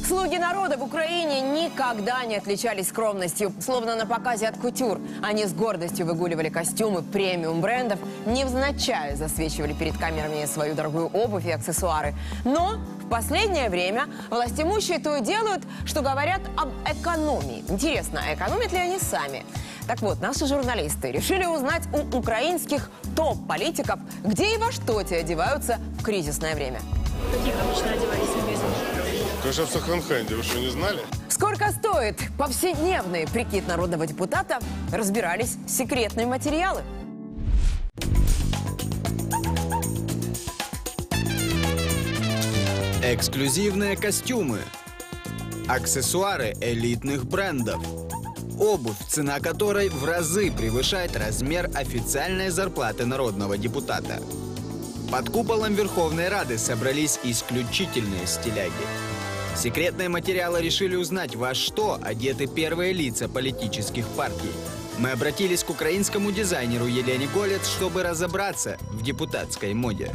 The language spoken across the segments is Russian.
Слуги народа в Украине никогда не отличались скромностью. Словно на показе от кутюр. Они с гордостью выгуливали костюмы премиум брендов, невзначай засвечивали перед камерами свою дорогую обувь и аксессуары. Но в последнее время властимущие то и делают, что говорят об экономии. Интересно, а экономят ли они сами? Так вот, наши журналисты решили узнать у украинских топ-политиков, где и во что те одеваются в кризисное время. Каких обычно одевались в магазине? Конечно, в секонд-хенде. Вы что, не знали? Сколько стоит повседневный прикид народного депутата, разбирались секретные материалы. Эксклюзивные костюмы, аксессуары элитных брендов, обувь, цена которой в разы превышает размер официальной зарплаты народного депутата. Под куполом Верховной Рады собрались исключительные стиляги. Секретные материалы решили узнать, во что одеты первые лица политических партий. Мы обратились к украинскому дизайнеру Елене Голец, чтобы разобраться в депутатской моде.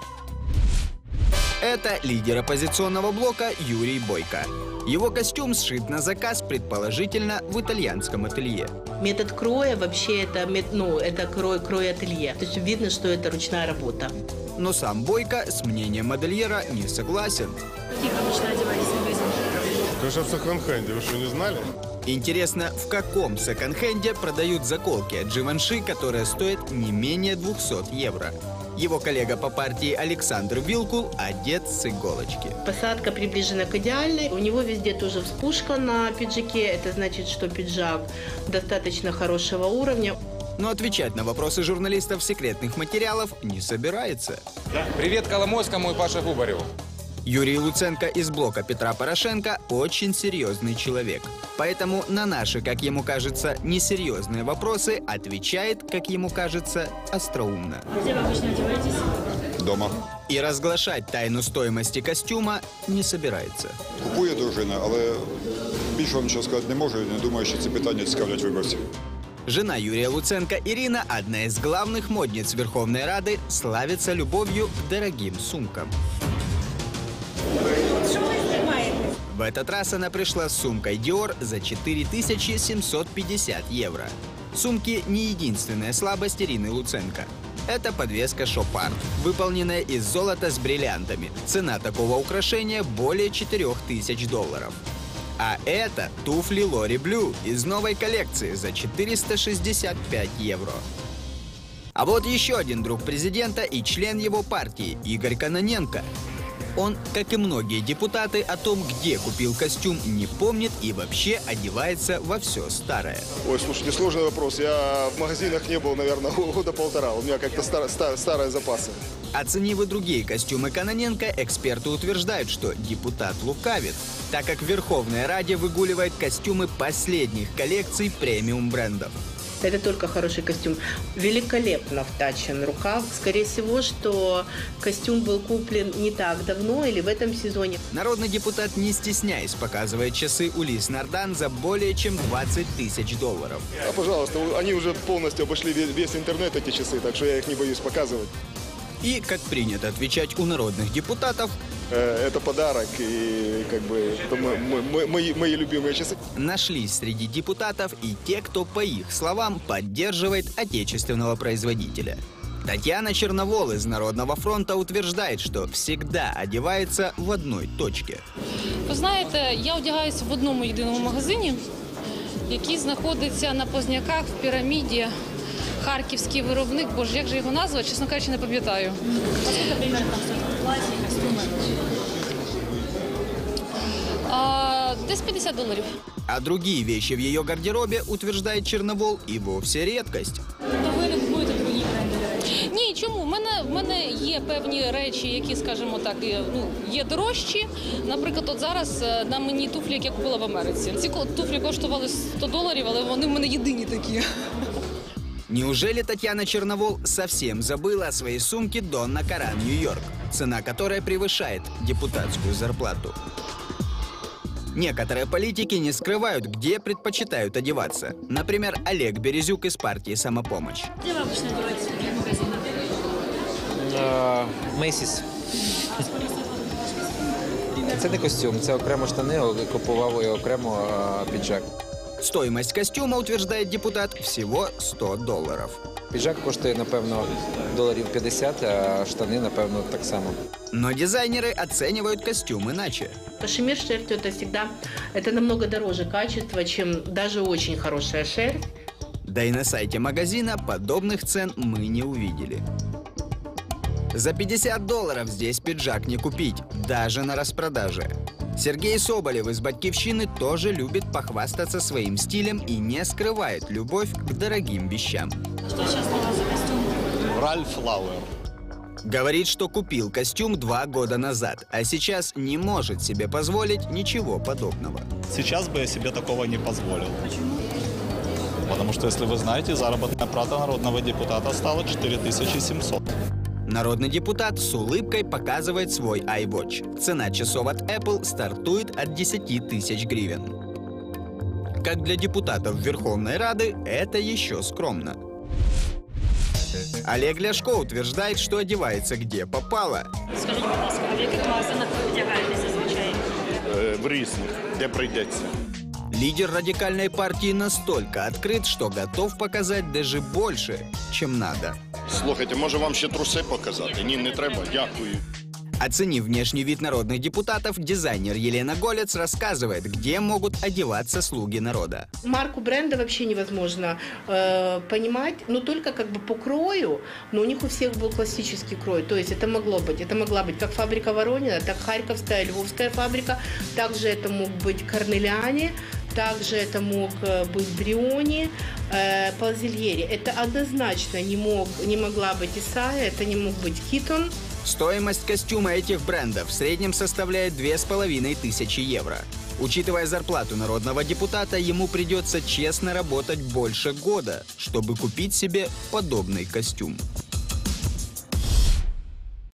Это лидер оппозиционного блока Юрий Бойко. Его костюм сшит на заказ, предположительно, в итальянском ателье. Метод кроя вообще это крой ателье. То есть видно, что это ручная работа. Но сам Бойко с мнением модельера не согласен. Каких обычно одевались в магазине? Конечно, в секонд-хенде. Вы что, не знали? Интересно, в каком секонд-хенде продают заколки от Givenchy, которые стоят не менее 200 евро. Его коллега по партии Александр Вилкул одет с иголочки. Посадка приближена к идеальной. У него везде тоже вспушка на пиджаке. Это значит, что пиджак достаточно хорошего уровня. Но отвечать на вопросы журналистов секретных материалов не собирается. Привет Коломойскому и Паше Губареву. Юрий Луценко из блока Петра Порошенко очень серьезный человек. Поэтому на наши, как ему кажется, несерьезные вопросы отвечает, как ему кажется, остроумно. Где вы обычно одеваетесь? Дома. И разглашать тайну стоимости костюма не собирается. Купує дружина, але більше вам нічого сказати не можу. Не думаю, що ці питання цікавлять виборців. Жена Юрия Луценко Ирина, одна из главных модниц Верховной Рады, славится любовью к дорогим сумкам. В этот раз она пришла с сумкой Dior за 4750 евро. Сумки не единственная слабость Ирины Луценко. Это подвеска Chopard, выполненная из золота с бриллиантами. Цена такого украшения более $4000. А это туфли Лори Блю из новой коллекции за 465 евро. А вот еще один друг президента и член его партии Игорь Кононенко. Он, как и многие депутаты, о том, где купил костюм, не помнит и вообще одевается во все старое. Ой, слушайте, сложный вопрос. Я в магазинах не был, наверное, года полтора. У меня как-то старые запасы. Оценив и другие костюмы Кононенко, эксперты утверждают, что депутат лукавит, так как в Верховной Раде выгуливает костюмы последних коллекций премиум брендов. Это только хороший костюм. Великолепно втачен рукав. Скорее всего, что костюм был куплен не так давно или в этом сезоне. Народный депутат, не стесняясь, показывает часы Улис Нардан за более чем $20 000. А, пожалуйста, они уже полностью обошли весь интернет, эти часы, так что я их не боюсь показывать. И, как принято отвечать у народных депутатов, Это подарок и как бы это мои любимые часы. нашлись среди депутатов и те, кто, по их словам, поддерживает отечественного производителя. Татьяна Черновол из Народного фронта утверждает, что всегда одевается в одной точке. Ви знаєте, я одягаюся в одному єдиному магазині, який знаходиться на Позняках в піраміді. Харківський виробник, боже, як же його назва, чесно кажучи, не пам'ятаю. Сколько примерно там стоит платье, костюмы? Десь $50. А другие вещи в ее гардеробе, утверждает Черновол, и вовсе редкость. То ви не купуєте другі бренди? Ні, чому? В мене є певні речі, які, скажімо так, є дорожчі. Наприклад, от зараз на мені туфлі, які я купила в Америці. Ці туфлі коштували $100, але вони в мене єдині такі. Неужели Татьяна Черновол совсем забыла о своей сумке Донна Каран Нью-Йорк, цена которой превышает депутатскую зарплату? Некоторые политики не скрывают, где предпочитают одеваться. Например, Олег Березюк из партии «Самопомощь». Где вы обычно одеваетесь, в каких магазинах? Macy's. Це не костюм, це окремо штани, купував і окремо піджак. Стоимость костюма, утверждает депутат, всего $100. Піджак коштує, напевно, $50, а штани, напевно, так само. Но дизайнеры оценивают костюм иначе. Кашемир шерстью это намного дороже качества, чем даже очень хорошая шерсть. Да и на сайте магазина подобных цен мы не увидели. За $50 здесь пиджак не купить, даже на распродаже. Сергей Соболев из «Батькивщины» тоже любит похвастаться своим стилем и не скрывает любовь к дорогим вещам. Что сейчас на вас за костюм? Ральф Лауэр. Говорит, что купил костюм 2 года назад, а сейчас не может себе позволить ничего подобного. Сейчас бы я себе такого не позволил. Почему? Потому что, если вы знаете, заработная плата народного депутата стала 4700. Народный депутат с улыбкой показывает свой iWatch. Цена часов от Apple стартует от 10 тысяч гривен. Как для депутатов Верховной Рады, это еще скромно. Олег Ляшко утверждает, что одевается где попало. Скажіть, будь ласка, а в яких магазинах ви вдягаєтеся зазвичай? В різних, де прийдеться. Лидер радикальной партии настолько открыт, что готов показать даже больше, чем надо. Слухайте, може вам ще труси показати? Ні, не треба, дякую. Оценив внешний вид народных депутатов, дизайнер Елена Голец рассказывает, где могут одеваться слуги народа. Марку бренда вообще невозможно понимать, но только как бы по крою, но у них у всех был классический крой, то есть это могла быть как фабрика Воронина, так Харьковская, Львовская фабрика, также это мог быть Корнеляне, также это мог быть Бриони, Палзельери. Это однозначно не могла быть Исайя, это не мог быть Китон. Стоимость костюма этих брендов в среднем составляет 2500 евро. Учитывая зарплату народного депутата, ему придется честно работать больше года, чтобы купить себе подобный костюм.